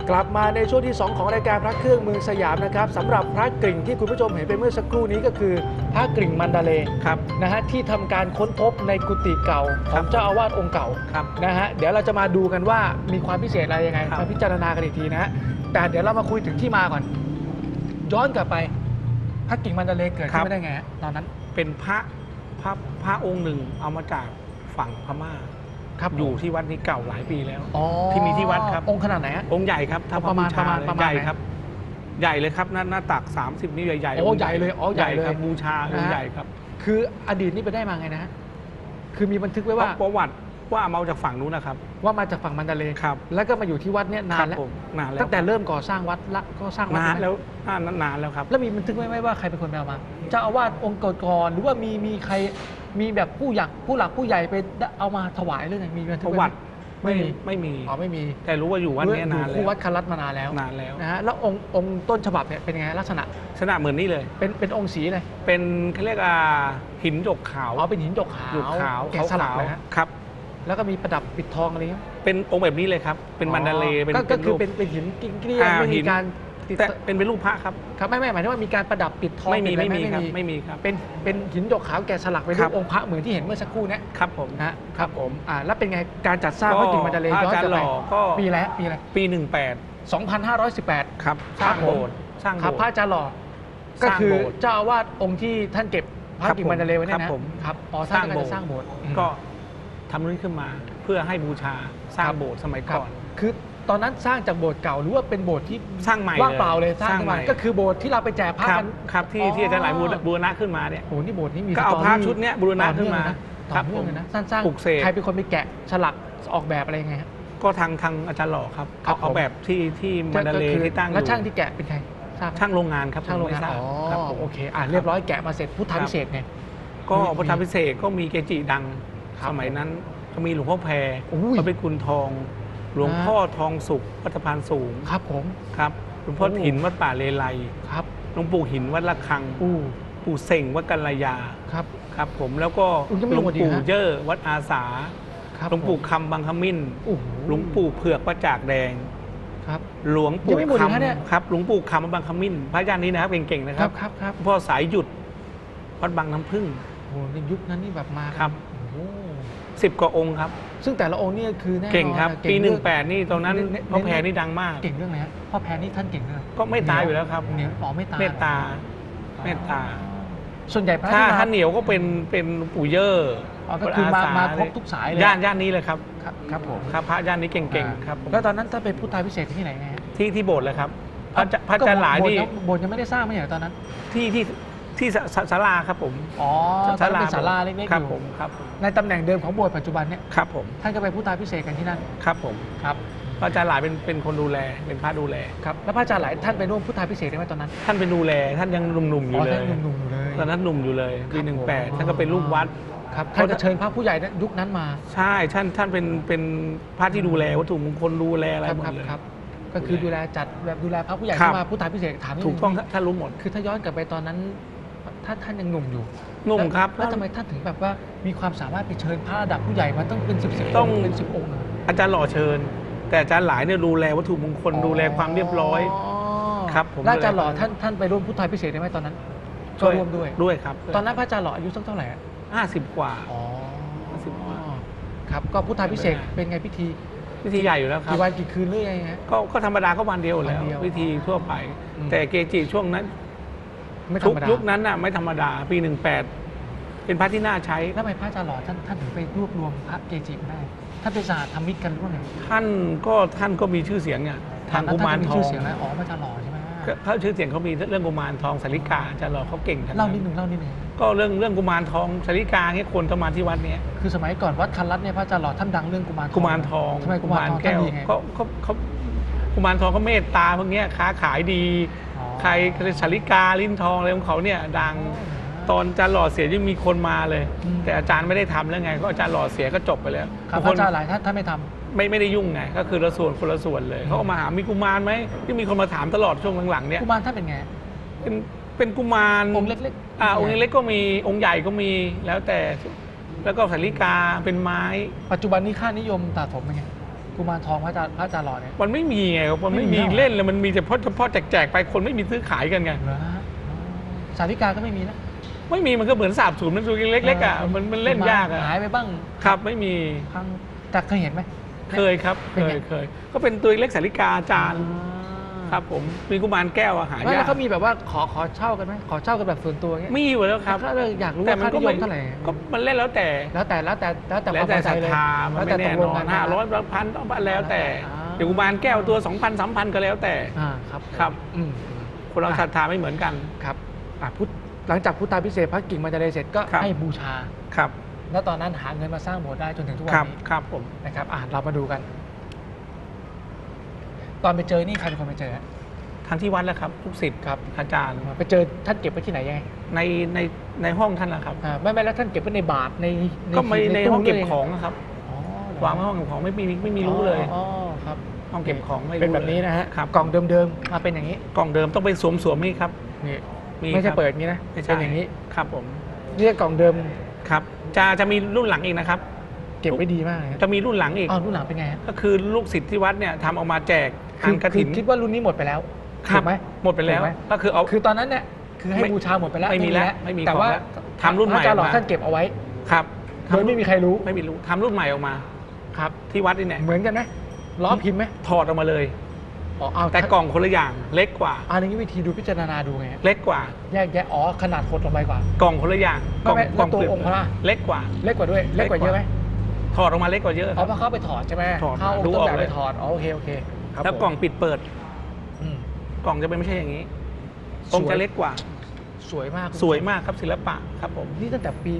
กลับมาในช่วงที่ 2 ของรายการพระเครื่องเมืองสยามนะครับสำหรับพระกริ่งที่คุณผู้ชมเห็นไปเมื่อสักครู่นี้ก็คือพระกริ่งมันดาเลย์ครับนะฮะที่ทำการค้นพบในกุฏิเก่าของเจ้าอาวาสองค์เก่านะฮะเดี๋ยวเราจะมาดูกันว่ามีความพิเศษอะไรยังไงมาพิจารณากันอีกทีนะฮะแต่เดี๋ยวเรามาคุยถึงที่มาก่อนย้อนกลับไปพระกริ่งมันดาเลย์เกิดขึ้นได้ไงตอนนั้นเป็นพระองค์หนึ่งเอามาจากฝั่งพม่าอยู่ที่วัดนี้เก่าหลายปีแล้วที่มีที่วัดครับองค์ขนาดไหนองค์ใหญ่ครับถ้าประมาณใหญ่ครับใหญ่เลยครับหน้าตัก30นิ้วใหญ่โอ้ใหญ่เลยใหญ่ครับบูชาองค์ใหญ่ครับคืออดีตนี่ไปได้มาไงนะคือมีบันทึกไว้ว่าประวัติว่ามาจากฝั่งนู้นนะครับว่ามาจากฝั่งมันดาเลย์ครับแล้วก็มาอยู่ที่วัดเนี่ยนานแล้วตั้งแต่เริ่มก่อสร้างวัดละก็สร้างวัดนานแล้วครับแล้วมีบันทึกไว้ไหมว่าใครเป็นคนเอามาเจ้าอาวาสองค์ก่อนหรือว่ามีใครมีแบบผู้หลักผู้ใหญ่ไปเอามาถวายหรือไงมีบันทึกประวัติไม่มีไม่มีแต่รู้ว่าอยู่วัดนี้นานแล้วคู่วัดคันรัตมานานแล้วนะฮะแล้วองค์ต้นฉบับเนี่ยเป็นไงลักษณะเหมือนนี่เลยเป็นองค์สีเลยเป็นเขาเรียกหินหยกขาวเป็นหินหยกขาวแกะสลักเลยครับแล้วก็มีประดับปิดทองอะไรเป็นองค์แบบนี้เลยครับเป็นมันดาเลย์ก็คือเป็นหินเกลี้ยงไม่มีการแต่เป็นรูปพระครับไม่หมายถึงว่ามีการประดับปิดทองไม่มีครับเป็นหินหยกขาวแกะสลักเป็นรูปองค์พระเหมือนที่เห็นเมื่อสักครู่นี้ครับผมครับผมแล้วเป็นไงการจัดสร้างพระกริ่งมันดาเลย์ย้อนกลับไปปีอะไรปี 2518 ครับสร้างโบสถ์พระอาจารย์หล่อก็คือเจ้าอาวาสองค์ที่ท่านเก็บพระกริ่งมันดาเลย์ไว้เนี่ยนะครับสร้างโบสถ์ก็ทำนี้ขึ้นมาเพื่อให้บูชาสร้างโบสถ์สมัยก่อนคือตอนนั้นสร้างจากโบสถ์เก่าหรือว่าเป็นโบสถ์ที่สร้างใหม่ว่างเปล่าเลยสร้างใหม่ก็คือโบสถ์ที่เราไปแจกพระกันครับที่อาจารย์หลายบูรณะขึ้นมาเนี่ยโอ้นี่โบสถ์นี้มีก็เอาพระชุดนี้บูรณะขึ้นมาครับผมนะสร้างใครเป็นคนไปแกะฉลักออกแบบอะไรยังไงครับก็ทางอาจารย์หล่อครับเอาแบบที่มันดาเลย์ที่ตั้งอยู่แล้วช่างที่แกะเป็นใครช่างโรงงานครับช่างโรงงานโอเคเรียบร้อยแกะมาเสร็จพุทธาพิเศษไงก็พุทธาพิเศษก็มีเกจิดังสมัยนั้นก็มีหลวงพ่อแพรพระเป็นกุลทองหลวงพ่อทองสุขวัดสะพานสูงครับผมครับหลวงพ่อหินวัดป่าเลไลครับหลวงปู่หินวัดละคังปู่เส่งวัดกัลยาครับผมแล้วก็หลวงปู่เย่อวัดอาสาหลวงปู่คำบางขมิ้นหลวงปู่เผือกวัดจากแดงครับหลวงปู่คำครับหลวงปู่คำวัดบางขมิ้นพระอาจารย์นี้นะครับเก่งๆนะครับพ่อสายหยุดวัดบางน้ำพึ่งโอ้ในยุคนั้นนี่แบบมาครับ10 กว่าองค์ครับซึ่งแต่ละองค์นี่คือแน่นอนเก่งครับปี18นี่ตอนนั้นพ่อแพรนี่ดังมากเก่งเรื่องอะไรพ่อแพรนี่ท่านเก่งเรื่องก็ไม่ตายอยู่แล้วครับเหนียวไม่ตายเมตตาส่วนใหญ่พระถ้าเหนียวก็เป็นปู่เย่อก็คือมาครบทุกสายเลยย่านนี้เลยครับครับผมครับพระย่านนี้เก่งๆครับแล้วตอนนั้นถ้าเป็นพุทธาพิเศษที่ไหนไงที่โบสถ์เลยครับพระอาจารย์หลายนี่โบสถ์ยังไม่ได้สร้างไม่ใช่ตอนนั้นที่ศาลาครับผมศาลาเป็นศาลาเล็กๆอยู่ครับผมในตำแหน่งเดิมของโบสถ์ปัจจุบันเนี่ยครับผมท่านก็ไปพุทธาพิเศษกันที่นั่นครับผมครับพระอาจารย์หลายเป็นคนดูแลเป็นพระดูแลครับแล้วพระอาจารย์หลายท่านไปร่วมพุทธาพิเศษได้ไหมตอนนั้นท่านเป็นดูแลท่านยังหนุ่มๆอยู่เลยตอนนั้นหนุ่มอยู่เลยปี18ท่านก็เป็นลูกวัดครับท่านก็เชิญพระผู้ใหญ่ยุคนั้นมาใช่ท่านเป็นพระที่ดูแลวัตถุมงคลดูแลอะไรหมดเลยครับก็คือดูแลจัดแบบดูแลพระผู้ใหญ่ที่มาพุทธาพิเศษถามถูกต้องท่านรู้หมดคือถ้าย้อนกลับไปตอนนั้นท่านยังหนุ่มอยู่หนุ่มครับแล้วทำไมท่านถึงแบบว่ามีความสามารถไปเชิญพระระดับผู้ใหญ่มาต้องเป็น10 ต้องเป็น10 องค์อาจารย์หล่อเชิญแต่อาจารย์หลายเนี่ยดูแลวัตถุมงคลดูแลความเรียบร้อยครับผมอาจารย์หล่อท่านไปร่วมพุทธาพิเศษได้ไหมตอนนั้นก็ร่วมด้วยครับตอนนั้นพระอาจารย์หล่ออายุสักเท่าไหร่ 50 กว่า 50 กว่าครับก็พุทธาพิเศษเป็นไงพิธีใหญ่อยู่แล้วครับกี่วันกี่คืนหรือยังไงก็ธรรมดาก็วันเดียวแล้วพิธีทั่วไปแต่เกจิช่วงนั้นทุกยุคนั้นน่ะไม่ธรรมดาปี18เป็นพระที่น่าใช้แล้วทำไมพระอาจารย์หล่อท่านถึงไปรวบรวมพระเกจิมาได้ท่านเป็นสหธรรมิกกันหรือว่าไงท่านก็มีชื่อเสียงเนี่ยทางกุมารทองชื่อเสียงแล้วพระอาจารย์หล่อใช่ไหมเขาชื่อเสียงเขามีเรื่องกุมารทองสาริกาอาจารย์หล่อเขาเก่งเล่านิดหนึ่งก็เรื่องกุมารทองสาริกาเนี่ยคนเข้ามาที่วัดเนี้ยคือสมัยก่อนวัดคันรัตเนี่ยพระอาจารย์หล่อท่านดังเรื่องกุมารทองทำไมกุมารแก้วเขากุมารทองเขาเมตตาพวกเนี้ยค้าขายดีใครสาริกาลิ้นทองอะไรของเขาเนี่ยดังตอนอาจารย์หล่อเสียยังมีคนมาเลยแต่อาจารย์ไม่ได้ทำแล้วไงก็อาจารย์หล่อเสียก็จบไปแล้วพระอาจารย์หลายท่านไม่ทำไม่ได้ยุ่งไงก็คือละส่วนคนละส่วนเลยเขาก็มาหามีกุมารไหมที่มีคนมาถามตลอดช่วงหลังๆเนี่ยกุมารท่านเป็นไงเป็นกุมารองค์เล็กๆองค์เล็กก็มีองค์ใหญ่ก็มีแล้วแต่แล้วก็สาริกาเป็นไม้ปัจจุบันนี้ค่านิยมสะสมเป็นไงกุมารทองพระอาจารย์หล่อเนี่ยมันไม่มีไงครับมันไม่มีไม่มีแล้วเล่นเลยมันมีเฉพาะแจกไปคนไม่มีซื้อขายกันไงเหรอฮะสาริกาก็ไม่มีนะไม่มีมันก็เหมือนสาบสูญมันตัวเล็กๆอ่ะมันเล่นยากอ่ะหายไปบ้างครับไม่มีพังแต่เคยเห็นไหมเคยครับเป็นไงเคยก็เป็นตัวเล็กสาริกาอาจารย์ครับผมมีกุมารแก้วอะหาไม่ยาแล้วกเขามีแบบว่าขอเช่ากันไหมขอเช่ากันแบบส่วนตัวเงี้ยมีอยู่แล้วครับถ้าเราอยากรู้แต่ว่ามันค่าก็นิยไม่มเท่าไหร่ก็มันเล่นแล้วแต่แล้วแต่ความแล้วพแต่อศรัใจทเลยธามันไม่แน่นอน500 1,000ต้องแล้วแต่อ่าเดี๋ยวกุมารแก้วตัว 2,000 3,000 ก็แล้วแต่ครับครับอืมคนเราศรัทธาไม่เหมือนกันครับหลังจากพุทธาพิเศษกพระกิ่งมันจะเลยเสร็จก็ครับให้บูชาครับแล้วตอนนั้นหาเงินมาสร้างโบสถ์ได้จนถึงทุกวัคน รับนี้ครับผมนะครับเรามาดูกัน ตอนไปเจอนี่ใครเป็นคนไปเจอฮะทั้งที่วัดแล้วครับลูกศิษย์ครับอาจารย์ไปเจอท่านเก็บไว้ที่ไหนยังไงในห้องท่านนะครับไม่แล้วท่านเก็บไว้ในบาทในก็ไม่ในห้องเก็บตู้ของนะครับอ๋อเหรอวางไว้ห้องเก็บของไม่มีรู้เลยอ๋อครับห้องเก็บของไม่รู้เป็นแบบนี้นะฮะครับกล่องเดิมๆมาเป็นอย่างนี้กล่องเดิมต้องไปสวมนี่ครับนี่มีไม่ใช่ครับเปิดอย่างนี้นะไม่ใช่เป็นอย่างนี้ครับผมนี่กล่องเดิมครับจะมีรุ่นหลังอีกนะครับเก็บไว้ดีมากเลยฮะจะมีรุ่นหลังอีกรุ่นหลังเป็นไงฮะก็คือลูกศิษย์ที่วัดเนี่ยทำออกมาแจกงานกฐินคิดว่ารุ่นนี้หมดไปแล้วครัถูบกไหมหมดไปแล้วถูกไหมก็คือเอาคือตอนนั้นเนี่ยคือให้ไม่บูชาหมดไปแล้วไม่มีแล้วไม่มีแต่ว่าของแล้วทำรุ่นใหม่พะอาจารย์หล่อออกมาท่านเก็บเอาไว้ครับโดยไม่มีใครรู้ไม่มีรู้ทำรุ่นใหม่ออกมาครับที่วัดนี่เนี่ยเหมือนกันไหมล้อพิมพ์ไหมถอดออกมาเลยเอาแต่กล่องคนละอย่างเล็กกว่าอันนี้วิธีดูพิจารณาดูไงฮะเล็กกว่าแยกแยะขนาดหดลงไปกว่ากล่องคนละอย่างกล่องไม่กล่องแล้วตัวเปลือกองค์พระเล็กกว่าเล็กกว่าด้วยเล็กกว่าเยอะไหมถอดออกมาเล็กกว่าเยอะคเอารับพอเข้าไปถอดใช่ไหมถอดเข้าองค์ดูต้นออกแบบเลยไปถอดโอเคครับแล้วกล่องปิดเปิดอืมกล่องจะเป็นไม่ใช่อย่างนี้องค์จะเล็กกว่าสวยมากสวยมากครับศิลปะครับผมนี่ตั้งแต่ปี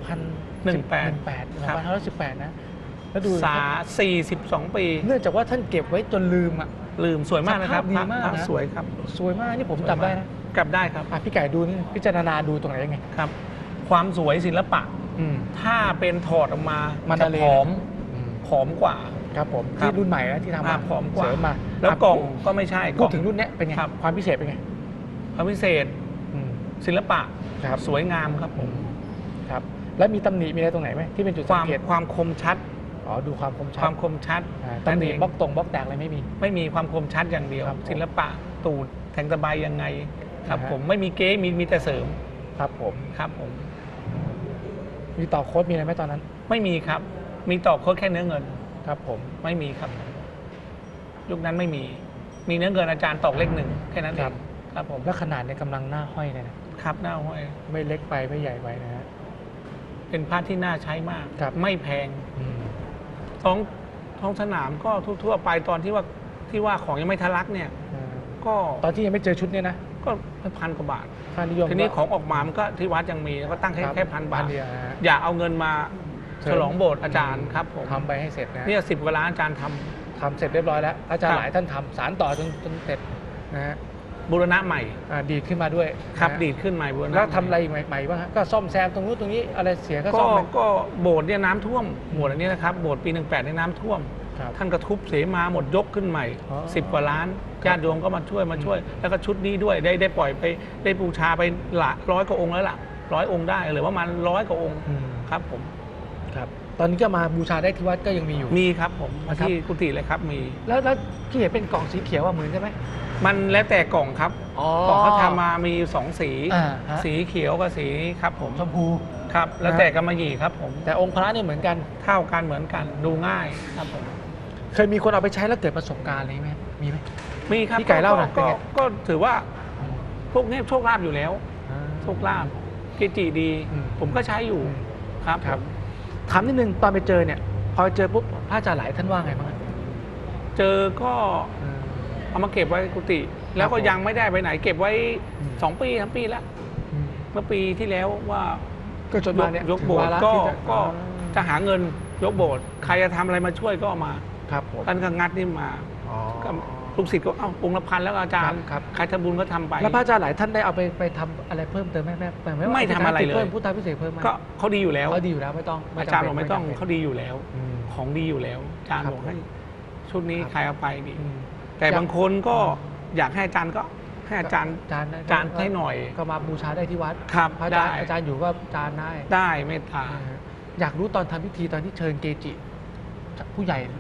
ครับ 2518นะแล้วดู 42 ปีเนื่องจากว่าท่านเก็บไว้จนลืมอ่ะลืมสวยมากนะครับสภาพดีมากพระนะสวยครับสวยมากนี่ผมจำได้นะกลับได้ครับพี่ไก่ดูนี่พิจารณาดูตรงไหนยังไงครับ ความสวยศิลปะอืมถ้าเป็นถอดออกมามันจะทะเลผอมอืมผอมกว่าครับผมครับที่รุ่นใหม่นะที่ทำมาผอมกว่าเสริมมาแล้วกล่องก็ไม่ใช่พูดถึงรุ่นเนี้ยเป็นไงครับความพิเศษเป็นไงความพิเศษอืมศิลปะครับสวยงามครับผมครับแล้วมีตำหนิมีอะไรตรงไหนไหมที่เป็นจุดคสัวาง มเกตความคมชัดดูความคมชัคดวามคมชัดตำหนิเองบล็อกแตกอะไรไม่มีไม่มีความคมชัดอย่างเดียวครับผมศิลปะตูดแทงตะไบยังไง ครับนะฮะผมไม่มีเก๊มีแต่เสริมครับผมครับผมมีต่อโค้ดมีอะไรไหมตอนนั้นไม่มีครับ มีต่อโค้ดแค่เนื้อเงินครับผมไม่มีครับ ยุคนั้นไม่มี มีเนื้อเงินอาจารย์ตอกเลขหนึ่งแค่นั้นเองครับผมแล้วขนาดในยกำลังหน้าห้อยเลยนะครับหน้าห้อยไม่เล็กไปไม่ใหญ่ไปนะฮะเป็นผ้าที่น่าใช้มากครับไม่แพงอืมท้องสนามก็ทั่วๆไปตอนที่ว่าของยังไม่ทะลักเนี่ย ก็ตอนที่ยังไม่เจอชุดเนี้ยนะก็1,000 กว่าบาทค่านิยมทีนี้ก็ของออกมามันก็ที่วัดยังมีก็ตั้งครับแค่1,000 บาท 1,000เดียวนะฮะอย่าเอาเงินมาเชิญฉลองโบสถ์อาจารย์ครับผมทำไปให้เสร็จนะเนี่ย10 กว่าล้านอาจารย์ทำทำเสร็จเรียบร้อยแล้วอาจารย์ครับหลายท่านทำสารต่อจนเสร็จนะฮะบูรณะใหม่ดีดขึ้นมาด้วยครับนะฮะดีดขึ้นใหม่บูรณะแล้วทำใหม่อะไรใหม่ๆบ้างฮะก็ซ่อมแซมตรงนู้นตรงนี้อะไรเสียก็ก็ซ่อมไปก็โบสถ์เนี่ยน้ำท่วมโบสถ์อันนี้นะครับโบสถ์ปี 18ในน้ำท่วมครับท่านกระทุบเสมาหมดยกขึ้นใหม่อ๋อ 10 กว่าล้านญาติโยมก็มาช่วยแล้วก็ชุดนี้ด้วยได้ปล่อยไปได้บูชาไป100 กว่าองค์แล้วล่ะ100 องค์ได้หรือว่ามัน100 กว่าองค์อืมครับผมครับตอนนี้ก็มาบูชาได้ที่วัดก็ยังมีอยู่มีครับผมมาครับที่กุฏิเลยครับมีแล้วที่เห็นเป็นกล่องสีเขียวว่าเหมือนใช่ไหมมันแล้วแต่กล่องครับอ๋อกล่องเขาทำมามี2 สีฮะสีเขียวกับสีครับผมชมพูครับ แล้วแต่กำมะหยี่ครับผมแต่องค์พระเนี่ยเหมือนกันเท่ากันเหมือนกันดูง่ายครับผมเคยมีคนเอาไปใช้แล้วเกิดประสบการณ์อะไรไหมมีไหมมีครับพี่ไก่เล่าหน่อยก็เป็นไงก็ถือว่าพวกนี้โชคลาภอยู่แล้ว โชคลาภเกจิดีอืมผมก็ใช้อยู่อืมครับครับผมถามนิดนึงตอนไปเจอเนี่ยพอเจอปุ๊บพระอาจารย์หลายท่านว่าไงบ้างเจอก็เอามาเก็บไว้กุฏิแล้วก็ผมยังไม่ได้ไปไหน เก็บไว้อืม 2 ปี3 ปีแล้ว เมื่อปีที่แล้วว่าก็จนมาเนี่ยยกโบสถ์วาระก็ที่จะจะหาเงินยกโบสถ์ใครจะทำอะไรมาช่วยก็เอามาครับผมท่านก็งัดนี่มาอ๋อก็ลูกศิษย์ก็เอ้าองค์ละพันแล้วอาจารย์ครับใครทำบุญก็ทำไปแล้วพระอาจารย์หลายท่านได้เอาไปทำอะไรเพิ่มเติมไหมแม่ว่าไม่ทำอะไรเลยเพิ่มพุทธาพิเศษกเพิ่มไหมก็เขาดีอยู่แล้วเขาดีอยู่แล้วไม่ต้องอาจารย์บอกไม่ต้องจำเป็นเขาดีอยู่แล้วอืมของดีอยู่แล้วอาจารย์ครับบอกให้ชุดนี้ครับใครเอาไปดีอืมแต่บางคนก็อยากให้อาจารย์ก็ให้อาจารย์จานจานให้หน่อยก็มาบูชาได้ที่วัดครับพระอาจารย์ได้อาจารย์อยู่ก็จานได้ได้เมตตาอยากรู้ตอนทำพิธีตอนที่เชิญเกจิผู้ใหญ่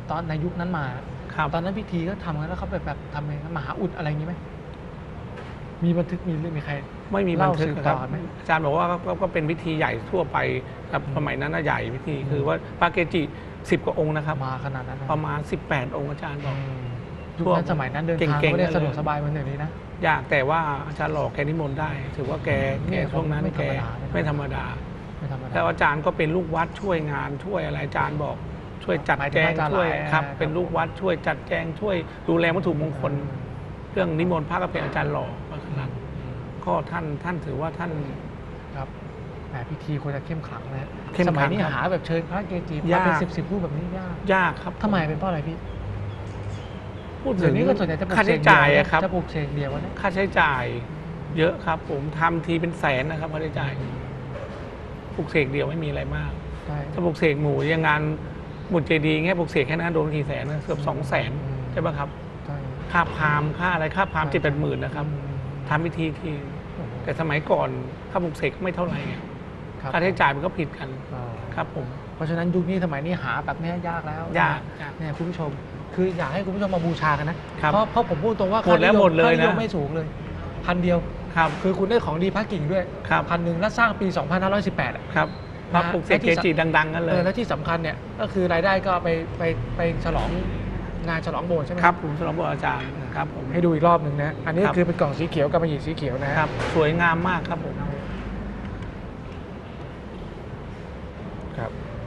ตอนในยุคนั้นมาครับตอนนั้นพิธีก็ทำกันแล้วเขาแบบทำไงครับมหาอุดอะไรอย่างนี้ไหมมีบันทึกมีเรื่องมีใครไม่มีบันทึกเล่าสืบครับต่อไหมอาจารย์บอกว่าก็เป็นพิธีใหญ่ทั่วไปครับสมัยนั้นน่ะใหญ่พิธีคือว่าพระเกจิ10 กว่าองค์นะครับมาขนาดนั้นนประมาณ 18 องค์อาจารย์บอกยุคนั้นสมัยนั้นเดินทางเก่งๆไม่ได้เลยสะดวกสบายเหมือนเดี๋ยวนี้นะยากแต่ว่าอาจารย์หล่อแกนิมนต์ได้ ถือว่าแกช่วงนั้นไม่ธแกรรมดาไม่ธรรมดาไม่ธรรมดาแล้วอาจารย์ก็เป็นลูกวัดช่วยงานช่วยอะไรอาจารย์บอก ช่วยจัดหมายถึแจงงอาจารย์ช่วยหลายครับครับเป็นลูกวัดช่วยจัดแจงช่วยดูแลวัตถุมงคล เรื่องนิมนต์พระก็เป็นอาจารย์หล่อมาขนาดก็ท่านถือว่าท่านครับแหมพิธีควรจะเข้มขลังนะเข้มขลังสมัยนี้ครับหาแบบเชิญพระเกจิยากมาเป็นสิบรูปแบบนี้ยากยากครับทำไมเป็นเพราะอะไรพี่พูดถึเดี๋ยงวนี้ก็ส่วนใหญ่จะปลูกค่าเสใช้กจ่ายเดีวอะครับจะปลูกเสกเดียวกันนะค่าใช้จ่ายเยอะครับ ผมทำทีเป็นแสนนะครับค่าใช้จ่ายปลูกเสกเดียวไม่มีอะไรมากใช่ถ้าปลูกเสกหมู่อย่างงานบุญเจดีย์เงี้ยปลูกเสกแค่นั้นโดนกี่แสนนะเกือบ200,000ใช่ปะครับใช่ค่าพราหมณ์ค่าอะไรค่าพราหมณ์ใช่ 7-8 หมื่นนะครับทำพิธีทีโอ้โหแต่สมัยก่อนค่าปลูกเสกก็ไม่เท่าไหร่ไงครับค่าใช้จ่ายมันก็ผิดกันอ๋อครับผมเพราะฉะนั้นยุคนี้สมัยนี้หาแบบเนี้ยยากแล้วยากเนี่ยคุณผู้ชม คืออยากให้คุณผู้ชมมาบูชากันนะครับ เพราะผมพูดตรงว่าหมดแล้วหมดเลยนะค่านิมไม่สูงเลย1,000 เดียวครับคือคุณได้ของดีพระกิ่งด้วยครับ 1,000และสร้างปี 2518อะครับพระปลูกเสกเกจิดังๆกันเลยและที่สำคัญเนี่ยก็คือรายได้ก็ไปฉลองงานฉลองโบสถ์ใช่ไหมครับผมสำหรับอาจารย์ครับผมให้ดูอีกรอบหนึ่งนะ อันนี้ครับคือเป็นกล่องสีเขียวกำมะหยี่สีเขียวนะฮะครับ สวยงามมากครับผมครับ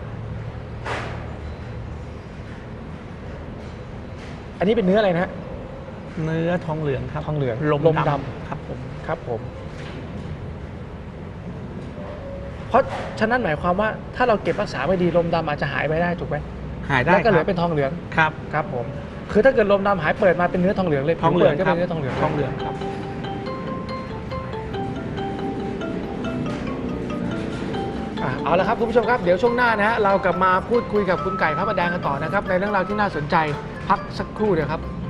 อันนี้เป็นเนื้ออะไรนะฮะเนื้อทองเหลืองครับทองเหลืองลมลมดดำครับผมครับผม เพราะฉะนั้นหมายความว่าถ้าเราเก็บรักษาไม่ดีลมดำอาจจะหายไปได้ถูกไหมหายได้แล้วก็เหลือครับเป็นทองเหลืองครับครับผม คือถ้าเกิดลมดำหายเปิดมาเป็นเนื้อทองเหลืองเลยทองเหลืองผิวคเปิรับดก็เป็นเนื้อทองเหลืองทองเหลืองครับเอาละครับคุณผู้ชมครับเดี๋ยวช่วงหน้านะฮะเรากลับมาพูดคุยกับคุณไก่พระประแดงกันต่อนะครับในเรื่องราวที่น่าสนใจพักสักครู่เดียวครับ